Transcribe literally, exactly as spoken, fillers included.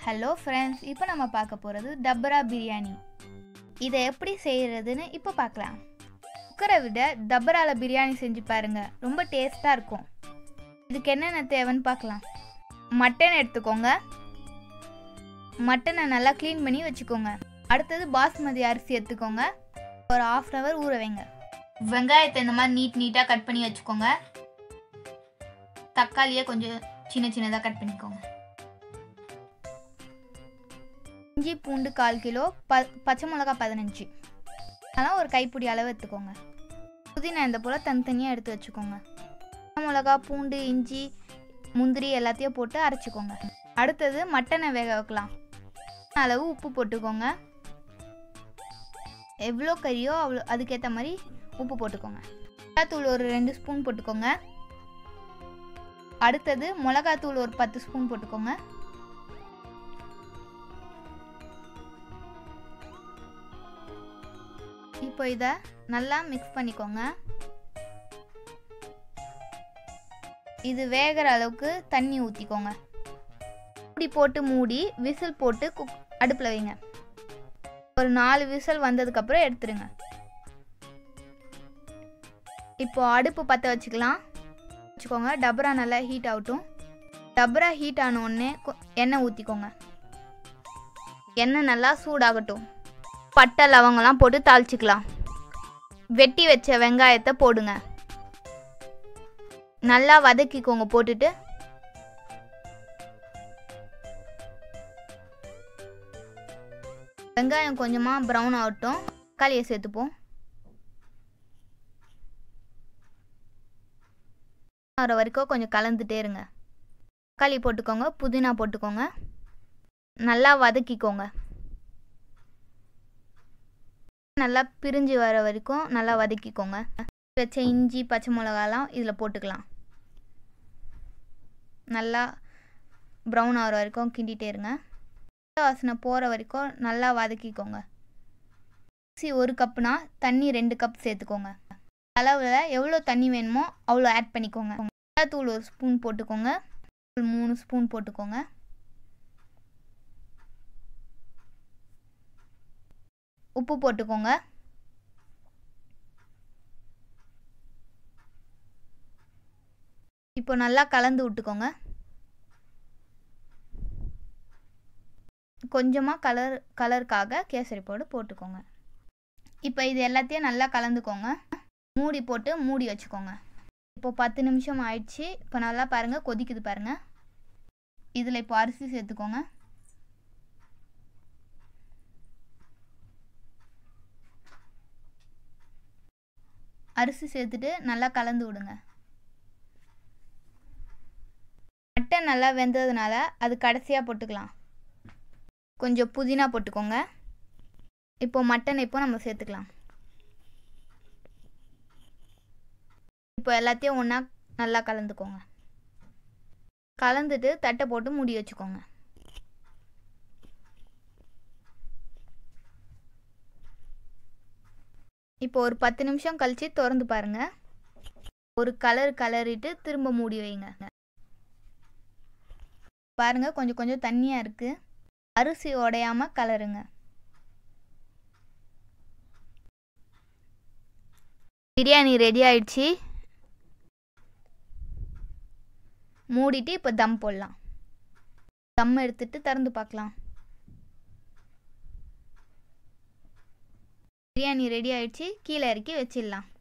Hello friends, இப்போ நம்ம பார்க்க போகிறது டபரா பிரியாணி. இதை எப்படி செய்கிறதுன்னு இப்போ பார்க்கலாம். குக்கரை விட டபராவில் பிரியாணி செஞ்சு பாருங்கள், ரொம்ப டேஸ்ட்டாக இருக்கும். இதுக்கு என்னென்ன தேவைன்னு பார்க்கலாம். மட்டன் எடுத்துக்கோங்க. மட்டனை நல்லா க்ளீன் பண்ணி வச்சுக்கோங்க. அடுத்தது பாஸ்மதி அரிசி எடுத்துக்கோங்க. ஒரு ஆஃப் அன் ஹவர் ஊற வைங்க. வெங்காயத்தை இந்த மாதிரி நீட் நீட்டாக கட் பண்ணி வச்சுக்கோங்க. தக்காளியை கொஞ்சம் சின்ன சின்னதாக கட் பண்ணிக்கோங்க. இஞ்சி பூண்டு கால் கிலோ, ப பச்சை மிளகா பதினஞ்சு, அதெல்லாம் ஒரு கைப்பிடி அளவு எடுத்துக்கோங்க. புதினா இந்த போல் தனித்தனியாக எடுத்து வச்சுக்கோங்க. பச்சை மிளகா, பூண்டு, இஞ்சி, முந்திரி எல்லாத்தையும் போட்டு அரைச்சிக்கோங்க. அடுத்தது மட்டனை வேக வைக்கலாம். அளவு உப்பு போட்டுக்கோங்க. எவ்வளோ கறியோ அவ்வளோ அதுக்கேற்ற மாதிரி உப்பு போட்டுக்கோங்க. மிளகாத்தூள் ஒரு ரெண்டு ஸ்பூன் போட்டுக்கோங்க. அடுத்தது மிளகாத்தூள் ஒரு பத்து ஸ்பூன் போட்டுக்கோங்க. இப்போ இதை நல்லா மிக்ஸ் பண்ணிக்கோங்க. இது வேகிற அளவுக்கு தண்ணி ஊற்றிக்கோங்க. மூடி போட்டு மூடி விசில் போட்டு குக் அடுப்பில் வைங்க. ஒரு நாலு விசில் வந்ததுக்கப்புறம் எடுத்துருங்க. இப்போ அடுப்பு பற்ற வச்சுக்கலாம் வச்சுக்கோங்க. டபரா நல்லா ஹீட் ஆகட்டும். டபரா ஹீட் ஆன உடனே எண்ணெய் ஊற்றிக்கோங்க. எண்ணெய் நல்லா சூடாகட்டும். பட்டை லவங்கெல்லாம் போட்டு தாளிச்சிக்கலாம். வெட்டி வச்ச வெங்காயத்தை போடுங்க. நல்லா வதக்கிக்கோங்க. போட்டுட்டு வெங்காயம் கொஞ்சமாக ப்ரௌன் ஆகட்டும். தக்காளியை சேர்த்துப்போம். வர வரைக்கும் கொஞ்சம் கலந்துட்டே இருங்க. தக்காளி போட்டுக்கோங்க. புதினா போட்டுக்கோங்க. நல்லா வதக்கிக்கோங்க. நல்லா பிரிஞ்சு வர வரைக்கும் நல்லா வதக்கிக்கோங்க. வச்ச இஞ்சி பச்சை மிளகாலாம் இதில் போட்டுக்கலாம். நல்லா ப்ரௌன் ஆகிற வரைக்கும் கிண்டிகிட்டே இருங்க. வாசனை போகிற வரைக்கும் நல்லா வதக்கிக்கோங்க. அரிசி ஒரு கப்புனா தண்ணி ரெண்டு கப் சேர்த்துக்கோங்க. அளவில் எவ்வளோ தண்ணி வேணுமோ அவ்வளோ ஆட் பண்ணிக்கோங்க. மிளகாத்தூள் ஒரு ஸ்பூன் போட்டுக்கோங்க. மூணு ஸ்பூன் போட்டுக்கோங்க. உப்பு போட்டுக்கோங்க. இப்போ நல்லா கலந்து விட்டுக்கோங்க. கொஞ்சமாக கலர் கலருக்காக கேசரி பவுடர் போட்டுக்கோங்க. இப்போ இது எல்லாத்தையும் நல்லா கலந்துக்கோங்க. மூடி போட்டு மூடி வச்சுக்கோங்க. இப்போ பத்து நிமிஷம் ஆயிடுச்சு. இப்போ நல்லா பாருங்கள், கொதிக்குது பாருங்கள். இதில் இப்போ அரிசி சேர்த்துக்கோங்க. அரிசி சேர்த்துட்டு நல்லா கலந்து விடுங்க. மட்டன் நல்லா வெந்ததுனால அது கடைசியாக போட்டுக்கலாம். கொஞ்சம் புதினா போட்டுக்கோங்க. இப்போ மட்டன் இப்போ நம்ம சேர்த்துக்கலாம். இப்போ எல்லாத்தையும் ஒன்றா நல்லா கலந்துக்கோங்க. கலந்துட்டு தட்டை போட்டு மூடி வச்சுக்கோங்க. இப்போ ஒரு பத்து நிமிஷம் கழித்து திறந்து பாருங்கள். ஒரு கலர் கலரிட்டு திரும்ப மூடி வைங்க. பாருங்கள், கொஞ்சம் கொஞ்சம் தண்ணியாக இருக்குது. அரிசி உடையாமல் கலருங்க. பிரியாணி ரெடி ஆயிடுச்சு. மூடிட்டு இப்போ தம் போடலாம். தம் எடுத்துட்டு திறந்து பார்க்கலாம். பிரியாணி ரெடி ஆயிடுச்சு. கீழே இறக்கி வச்சிடலாம்.